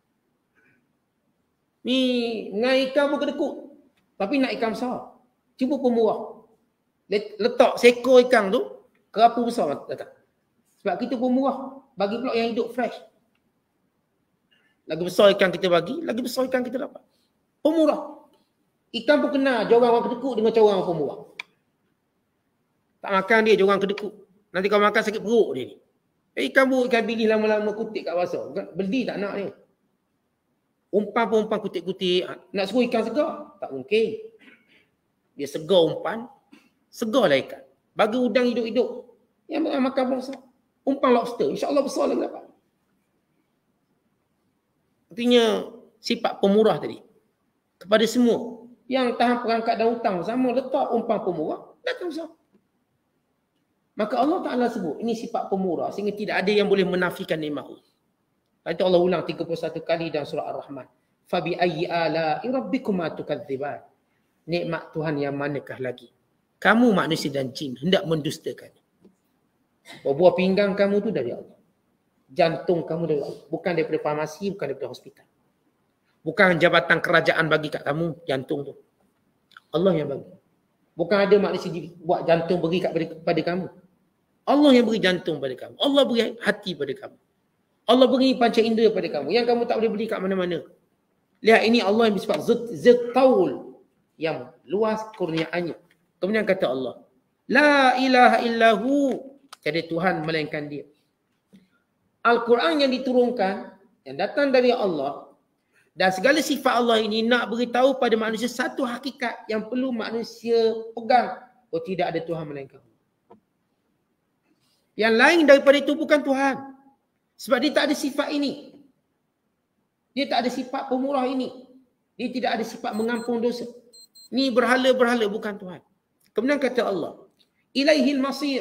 Ni mengair ikan pun kedekut. Tapi nak ikan besar. Cuba pemurah. Letak seekor ikan tu, kerapu besar datang. Sebab kita pemurah, bagi pula yang hidup fresh. Lagi besar ikan kita bagi, lagi besar ikan kita dapat. Pemurah. Ikan pun kena jorang orang kedekut dengan jorang orang pemurah. Tak makan dia jorang kedekut. Nanti kalau makan sakit perut dia ni. Eh, ikan buruk, ikan bili lama-lama kutik kat basah. Beli tak nak dia. Umpan pun umpan kutik-kutik. Nak suruh ikan segar? Tak mungkin. Dia segar umpan, segarlah ikan. Bagi udang hidup-hidup. Yang makan bangsa. Umpan lobster. InsyaAllah besar lagi dapat. Artinya sifat pemurah tadi. Kepada semua. Yang tahan perangkat dan hutang sama letak umpan pemurah. Datang besar. Maka Allah Ta'ala sebut. Ini sifat pemurah. Sehingga tidak ada yang boleh menafikan nikmat Allah. Itu Allah ulang tiga puluh satu kali dalam surah Ar-Rahman. Fabi ayyi ala'i rabbikuma tukadziban. Nikmat Tuhan yang manakah lagi? Kamu manusia dan jin hendak mendustakan. Buah pinggang kamu tu dari Allah. Jantung kamu dari Allah. Bukan daripada farmasi, bukan daripada hospital. Bukan jabatan kerajaan bagi kat kamu jantung tu. Allah yang bagi. Bukan ada manusia buat jantung beri kat pada, pada kamu. Allah yang beri jantung pada kamu. Allah beri hati pada kamu. Allah beri panca indera pada kamu. Yang kamu tak boleh beli kat mana-mana. Lihat, ini Allah yang bersifat Zat-Taul. Yang luas kurniaannya. Kemudian kata Allah. La ilaha illahu. Tiada Tuhan melainkan dia. Al-Quran yang diturunkan. Yang datang dari Allah. Dan segala sifat Allah ini nak beritahu pada manusia satu hakikat yang perlu manusia pegang. Oh, tidak ada Tuhan melainkan Allah. Yang lain daripada itu bukan Tuhan. Sebab dia tak ada sifat ini. Dia tak ada sifat pemurah ini. Dia tidak ada sifat mengampun dosa. Ni berhala-berhala bukan Tuhan. Kemudian kata Allah. Ilaihil masir.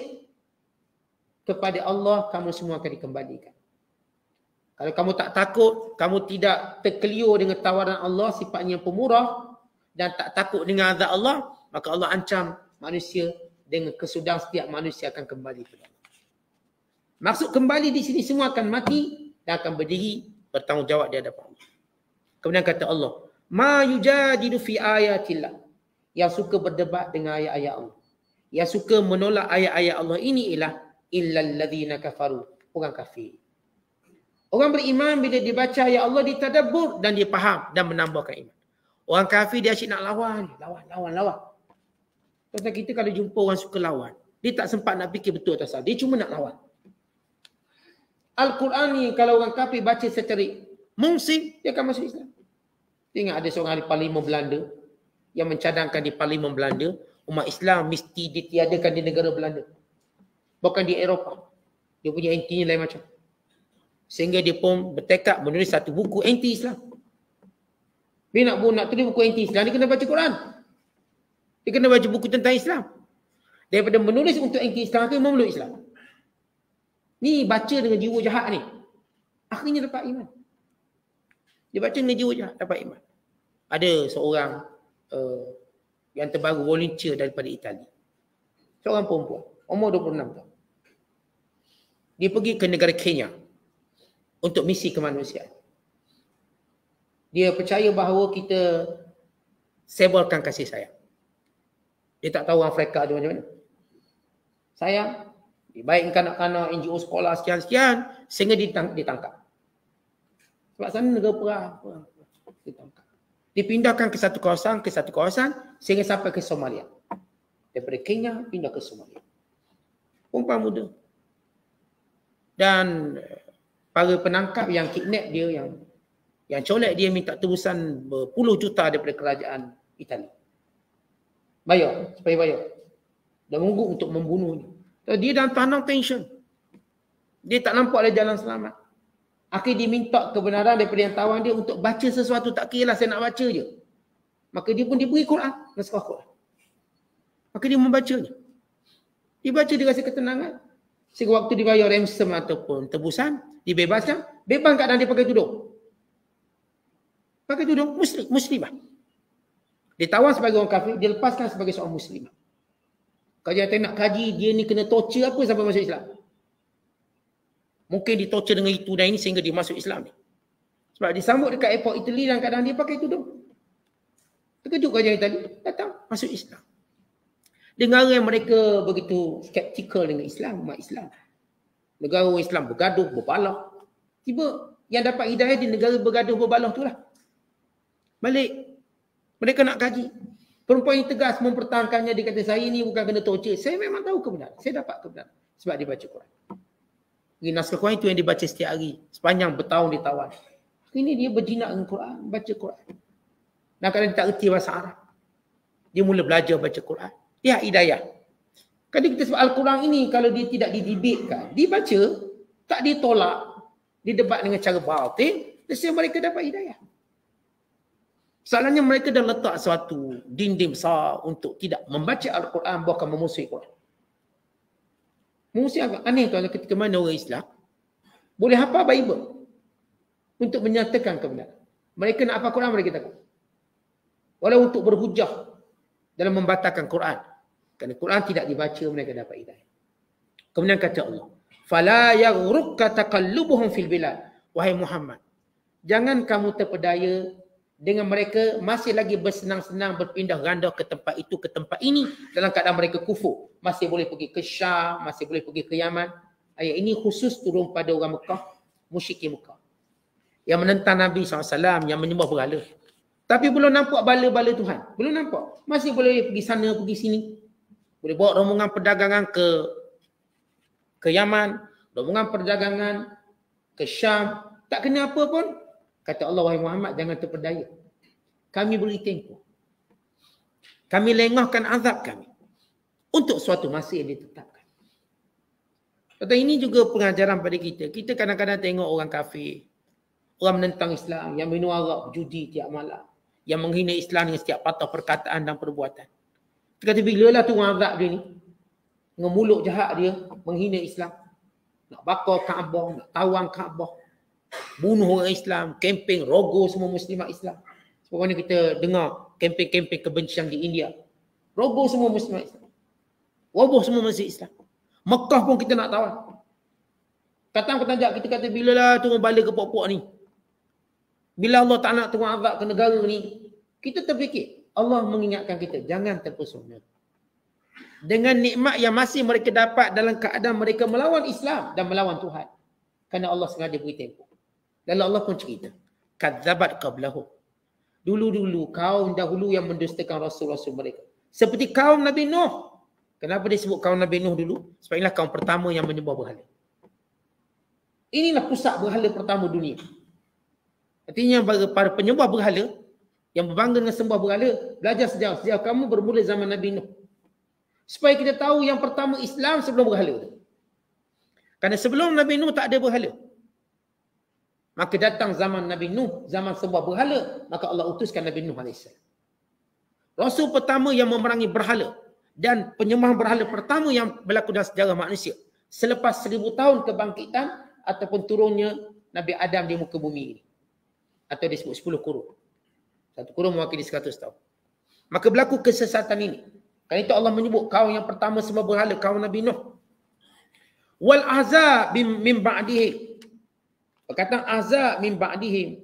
Kepada Allah kamu semua akan dikembalikan. Kalau kamu tak takut, kamu tidak terkeliur dengan tawaran Allah, sifatnya pemurah, dan tak takut dengan azab Allah, maka Allah ancam manusia dengan kesudahan setiap manusia akan kembali kepada Allah. Maksud kembali di sini semua akan mati dan akan berdiri bertanggungjawab di hadapan Allah. Kemudian kata Allah, ma yujadilu fi ayatillah, yang suka berdebat dengan ayat-ayat Allah, yang suka menolak ayat-ayat Allah ini ialah illal ladzina kafaru, orang kafir. Orang beriman bila dia baca ayat Allah, dia tadabbur dan dia faham dan menambahkan iman. Orang kafir dia asyik nak lawan, lawan, lawan, lawan. Pasal kita kalau jumpa orang suka lawan, dia tak sempat nak fikir betul atau salah, dia cuma nak lawan. Al-Quran ni kalau orang kafir baca secara mungsin, dia akan masuk Islam. Ingat ada seorang ahli parlimen Belanda yang mencadangkan di parlimen Belanda, umat Islam mesti ditiadakan di negara Belanda. Bukan di Eropah. Dia punya intinya lain macam. Sehingga dia pun bertekad menulis satu buku anti-Islam. Dia nak, nak tulis buku anti-Islam, dia kena baca Quran. Dia kena baca buku tentang Islam. Daripada menulis untuk anti-Islam, dia memeluk Islam. Ni baca dengan jiwa jahat ni. Akhirnya dapat iman. Dia baca dengan jiwa jahat, dapat iman. Ada seorang uh, yang terbaru volunteer daripada Itali. Seorang perempuan, umur dua puluh enam tahun. Dia pergi ke negara Kenya untuk misi kemanusiaan. Dia percaya bahawa kita sebarkan kasih sayang. Dia tak tahu orang Afrika ada macam mana. Sayang, dibaik kanak-kanak N G O sekolah sekian-sekian sehingga ditang- ditangkap. Sebab sana negara perang, perang, perang. Ditangkap. Dipindahkan ke satu kawasan, ke satu kawasan sehingga sampai ke Somalia. Daripada Kenya pindah ke Somalia. Perempuan muda. Dan para penangkap yang kidnap dia, yang yang colek dia minta tebusan berpuluh juta daripada kerajaan Itali. Bayar, supaya bayar. Dan menunggu untuk membunuhnya. Dia dalam tahanan tension. Dia tak nampak ada jalan selamat. Akhirnya dia minta kebenaran daripada yang tawan dia untuk baca sesuatu. Tak kira lah, saya nak baca je. Maka dia pun diberi Quran. Naskah Quran. Maka dia membacanya. Dia baca, dia rasa ketenangan. Sehingga waktu dibayar ransom ataupun tebusan, dibebaskan, bebas keadaan dia pakai tudung. Pakai tudung, muslim, muslimah. Ditawan sebagai orang kafir, dia lepaskan sebagai seorang muslimah. Kalau dia nak kaji, dia ni kena torture apa sampai masuk Islam? Mungkin ditorture dengan itu dan ini sehingga dia masuk Islam ni. Sebab disambut dekat airport Italy dan keadaan dia pakai tudung. Terkejut kerajaan Itali, datang, masuk Islam. Negara yang mereka begitu skeptikal dengan Islam, umat Islam. Negara Islam bergaduh, berbalah. Tiba yang dapat hidayah di negara bergaduh, berbalah tu lah. Balik. Mereka nak kaji. Perempuan yang tegas mempertahankannya, dia kata saya ni bukan kena torture. Saya memang tahu kebenaran. Saya dapat kebenaran. Sebab dia baca Quran. Ini naskah Quran itu yang dibaca setiap hari. Sepanjang bertahun ditawan. Ini dia berjinak dengan Quran, baca Quran. Dan kalau dia tak erti bahasa Arab, dia mula belajar baca Quran. Dia hidayah. Kadang kita sebut Al-Quran ini kalau dia tidak didibitkan, dibaca, tak ditolak, didebat dengan cara batil, mesti mereka dapat hidayah. Soalannya mereka dah letak suatu dinding besar untuk tidak membaca Al-Quran, bahkan memusuhi Quran. Memusuhi agak aneh kalau ketika mana orang Islam boleh hafal Bible untuk menyatakan kebenaran. Mereka nak hafal Quran, mereka takut. Walau untuk berhujah dalam membatalkan Quran. Kerana Quran tidak dibaca, mereka dapat hidayah. Kemudian kata Allah, "Fala yaghrukka taqallubuhum fil bilad." Wahai Muhammad, jangan kamu terpedaya dengan mereka masih lagi bersenang-senang berpindah ganda ke tempat itu, ke tempat ini dalam keadaan mereka kufur. Masih boleh pergi ke Syam, masih boleh pergi ke Yaman. Ayat ini khusus turun pada orang Mekah, musyrikin Mekah, yang menentang Nabi sallallahu alaihi wasallam, yang menyembah berhala. Tapi belum nampak bala-bala Tuhan. Belum nampak. Masih boleh pergi sana, pergi sini. Boleh bawa rombongan perdagangan ke ke Yaman, rombongan perdagangan ke Syam. Tak kena apa pun. Kata Allah, wahai Muhammad, jangan terpedaya. Kami beri tempoh. Kami lengahkan azab kami untuk suatu masa yang ditetapkan. Kata ini juga pengajaran pada kita. Kita kadang-kadang tengok orang kafir, orang menentang Islam, yang minum arak, judi tiap malam, yang menghina Islam dengan setiap patah perkataan dan perbuatan. Kita kata bila lah tu orang azab dia ni, dengan mulut jahat dia menghina Islam, nak bakar Kaabah, nak tawang Kaabah, bunuh orang Islam, kempen rogo semua muslimat Islam. Sebab mana kita dengar kempen-kempen kebencian di India, rogo semua muslimat Islam, roboh semua masjid Islam. Mekah pun kita nak tawan. Kata-kata tajak kita kata bila lah turun bala ke pokok ni, bila Allah tak nak turun azab ke negara ni, kita terfikir, Allah mengingatkan kita, jangan terpesona dengan nikmat yang masih mereka dapat dalam keadaan mereka melawan Islam dan melawan Tuhan. Kerana Allah sengaja beri tempoh. Lalu Allah pun cerita, kadzabat qablahu. Dulu-dulu kaum dahulu yang mendustakan rasul-rasul mereka. Seperti kaum Nabi Nuh. Kenapa dia sebut kaum Nabi Nuh dulu? Sebab inilah kaum pertama yang menyembah berhala. Inilah pusat berhala pertama dunia. Artinya para penyembah berhala yang berbangga dengan sembah berhala, belajar sejarah. Sejarah kamu bermula zaman Nabi Nuh. Supaya kita tahu yang pertama Islam sebelum berhala. Kerana sebelum Nabi Nuh tak ada berhala. Maka datang zaman Nabi Nuh, zaman sembah berhala, maka Allah utuskan Nabi Nuh alaihissalam. Rasul pertama yang memerangi berhala dan penyembahan berhala pertama yang berlaku dalam sejarah manusia selepas seribu tahun kebangkitan ataupun turunnya Nabi Adam di muka bumi ini. Atau disebut sepuluh kurun. Satu kurun mewakili seratus tahun. Maka berlaku kesesatan ini. Kerana itu Allah menyebut kaum yang pertama sembah berhala, kaum Nabi Nuh. Wal azab min ba'dihim. Perkataan azab min ba'dihim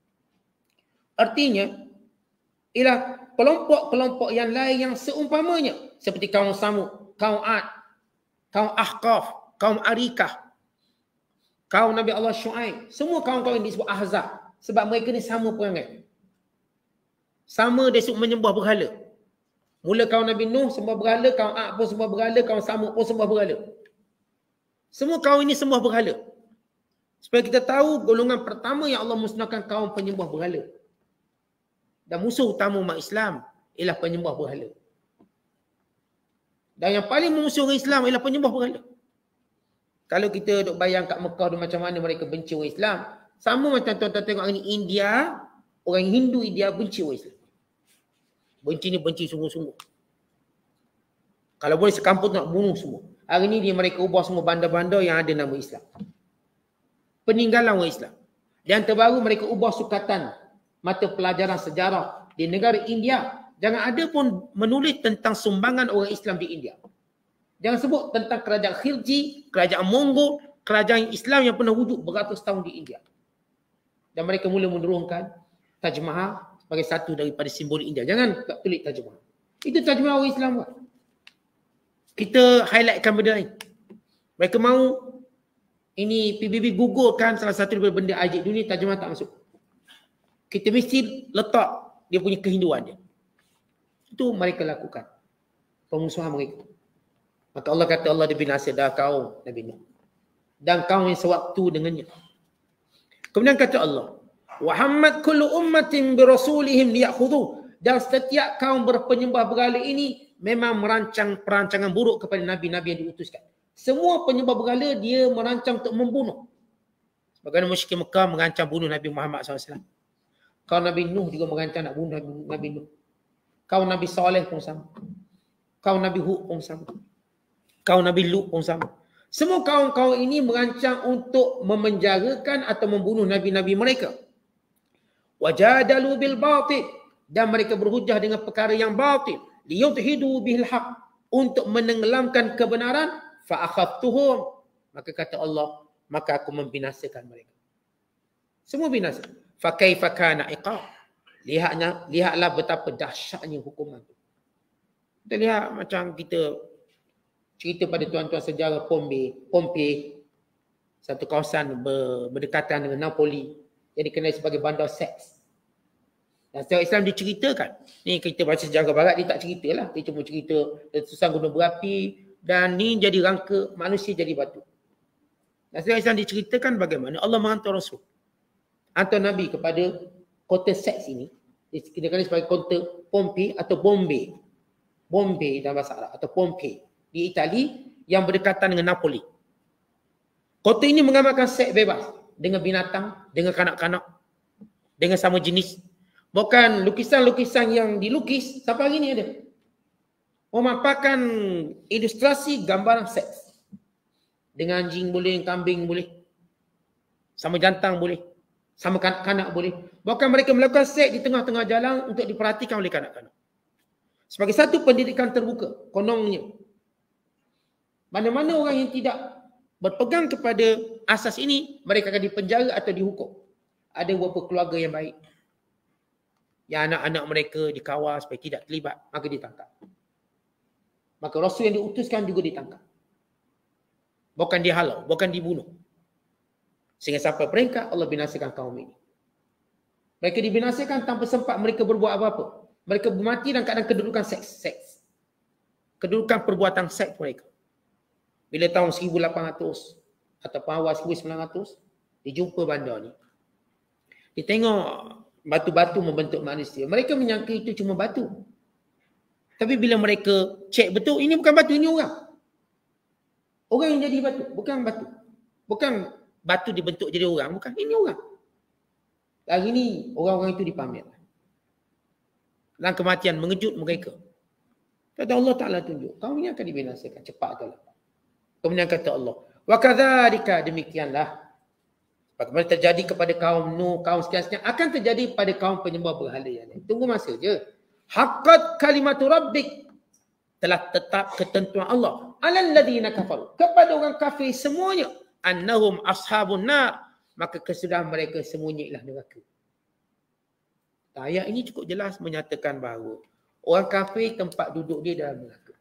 artinya ialah kelompok-kelompok yang lain yang seumpamanya seperti kaum Samud, kaum Ad, kaum Ahqaf, kaum Arikah, kaum Nabi Allah Syuaib. Semua kaum-kaum yang disebut Ahzab sebab mereka ni sama perangai. Sama dia sebut menyembah berhala. Mula kaum Nabi Nuh sembah berhala, kaum Ad pun sembah berhala, kaum Samud pun sembah berhala. Semua kaum ini sembah berhala. Supaya kita tahu golongan pertama yang Allah musnahkan kaum penyembah berhala. Dan musuh utama umat Islam ialah penyembah berhala. Dan yang paling memusuh orang Islam ialah penyembah berhala. Kalau kita duk bayang kat Mekah tu macam mana mereka benci orang Islam, sama macam tuan-tuan tengok hari ni India, orang Hindu India benci orang Islam. Benci ni benci sungguh-sungguh. Kalau boleh sekampung nak bunuh semua. Hari ni dia mereka ubah semua bandar-bandar yang ada nama Islam. Peninggalan orang Islam. Dan terbaru mereka ubah sukatan mata pelajaran sejarah di negara India. Jangan ada pun menulis tentang sumbangan orang Islam di India. Jangan sebut tentang kerajaan Khilji, kerajaan Mongol, kerajaan Islam yang pernah wujud beratus tahun di India. Dan mereka mula menurunkan Taj Mahal sebagai satu daripada simbol India. Jangan tak tulis Taj Mahal. Itu Taj Mahal orang Islam buat. Kita highlightkan benda lain. Mereka mahu ini P B B gugurkan salah satu daripada benda ajaib dunia, Taj Mahal tak masuk. Kita mesti letak dia punya kehinduan dia. Itu mereka lakukan. Pemusuhan mereka. Maka Allah kata Allah dibinasa dah kaum Nabi Nuh. Dan kaum yang sewaktu dengannya. Kemudian kata Allah, Wa hammat kullu ummatin bi rasulihim liya'khudhu. Dan setiap kaum berpenyembah berhala ini memang merancang perancangan buruk kepada nabi-nabi yang diutuskan. Semua penyembah berhala dia merancang untuk membunuh. Bagaimana musyrik Mekah merancang bunuh Nabi Muhammad sallallahu alaihi wasallam. Kaum Nabi Nuh juga merancang nak bunuh Nabi, Nabi Nuh. Kaum Nabi Saleh pun sama. Kaum Nabi Hud pun sama. Kaum Nabi Lut pun sama. Semua kaum-kaum ini merancang untuk memenjarakan atau membunuh nabi-nabi mereka. Wajadalu bil batil, dan mereka berhujah dengan perkara yang batil. Liyudhidu bihil haq, untuk menenggelamkan kebenaran. Fa akhadtuhum, maka kata Allah, maka aku membinasakan mereka. Semua binasa. Fa kaifa kana iqab. Lihatnya, lihatlah betapa dahsyatnya hukuman itu. Kita lihat macam kita cerita pada tuan-tuan sejarah Pompei, Pompei, satu kawasan ber, berdekatan dengan Napoli yang dikenali sebagai bandar seks. Dan sejarah Islam diceritakan. Ni kita baca sejarah barat, dia tak ceritalah. Dia cuma cerita letusan gunung berapi dan ni jadi rangka manusia jadi batu. Dan sejarah Islam diceritakan bagaimana Allah menghantar Rasul, hantar Nabi kepada kota seks ini. Dia dikenali sebagai kota Pompei atau Bombay. Bombay dalam bahasa Arab atau Pompei di Itali yang berdekatan dengan Napoli. Kota ini mengamalkan seks bebas dengan binatang, dengan kanak-kanak, dengan sama jenis. Bukan lukisan-lukisan yang dilukis sampai hari ini ada. Memaparkan ilustrasi gambaran seks. Dengan anjing boleh, kambing boleh. Sama jantan boleh. Sama kanak-kanak boleh. Bahkan mereka melakukan seks di tengah-tengah jalan untuk diperhatikan oleh kanak-kanak. Sebagai satu pendidikan terbuka, kononnya. Mana-mana orang yang tidak berpegang kepada asas ini, mereka akan dipenjara atau dihukum. Ada beberapa keluarga yang baik, yang anak-anak mereka dikawal supaya tidak terlibat, maka ditangkap. Maka Rasul yang diutuskan juga ditangkap. Bukan dihalau, bukan dibunuh. Sehingga sampai peringkat Allah binasakan kaum ini. Mereka dibinasakan tanpa sempat mereka berbuat apa-apa. Mereka mati dalam keadaan kedudukan seks. seks. Kedudukan perbuatan seks mereka. Bila tahun seribu lapan ratus atau awal seribu sembilan ratus, dijumpa bandar ni. Dia tengok batu-batu membentuk manusia. Mereka menyangka itu cuma batu. Tapi bila mereka cek betul, ini bukan batu, ini orang. Orang yang jadi batu, bukan batu. Bukan batu dibentuk jadi orang, bukan. Ini orang. Hari ini orang-orang itu dipamer. Dan kematian mengejut mereka. Kata Allah Ta'ala tunjuk, kaum ini akan dibinasakan cepat atau lambat. Kemudian kata Allah, wa kadzalika, demikianlah bagaimana terjadi kepada kaum Nuh, kaum sekian-sekian, akan terjadi pada kaum penyembah berhala yang lain. Tunggu masa je. Haqqat kalimatu rabbik, telah tetap ketentuan Allah, alal ladzina kafaru, kepada orang kafir semuanya, annahum ashabun nar, maka kesudahan mereka semuanya ialah neraka. Ayat ini cukup jelas menyatakan bahawa orang kafir tempat duduk dia dalam neraka.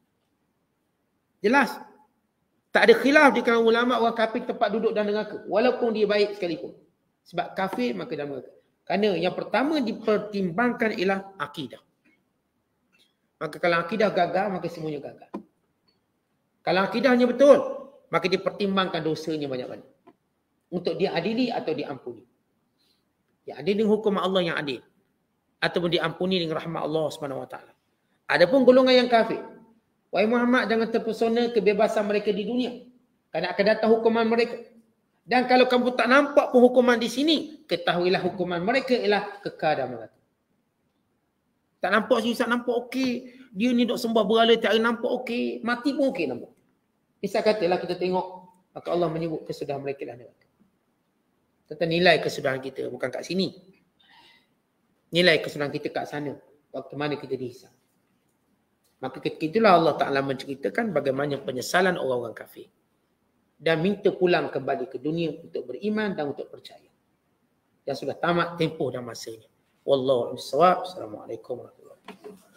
Jelas. Tak ada khilaf di kalangan ulama orang kafir tempat duduk dalam neraka, walaupun dia baik sekalipun. Sebab kafir maka dalam neraka. Kerana yang pertama dipertimbangkan ialah akidah. Maka kalau akidah gagal, maka semuanya gagal. Kalau akidahnya betul, maka dipertimbangkan dosanya banyak-banyak. Untuk diadili atau diampuni. Diadili dengan hukum Allah yang adil. Ataupun diampuni dengan rahmat Allah subhanahu wa taala. Adapun golongan yang kafir, wahai Muhammad, jangan terpesona kebebasan mereka di dunia. Kerana akan datang hukuman mereka. Dan kalau kamu tak nampak pun hukuman di sini, ketahuilah hukuman mereka ialah kekal dalam neraka. Tak nampak sini, tak nampak okey. Dia ni dok sembah berhala tak nampak okey. Mati pun okey nampak. Misal katalah kita tengok, maka Allah menyebut kesudahan mereka dalam neraka. Tentang nilai kesudahan kita bukan kat sini. Nilai kesudahan kita kat sana. Waktu mana kita dihisap. Maka ketika itulah Allah Ta'ala menceritakan bagaimana penyesalan orang-orang kafir. Dan minta pulang kembali ke dunia untuk beriman dan untuk percaya. Dan sudah tamat tempoh dan masanya. Wallahu a'lam bishawab. Assalamualaikum warahmatullahi wabarakatuh.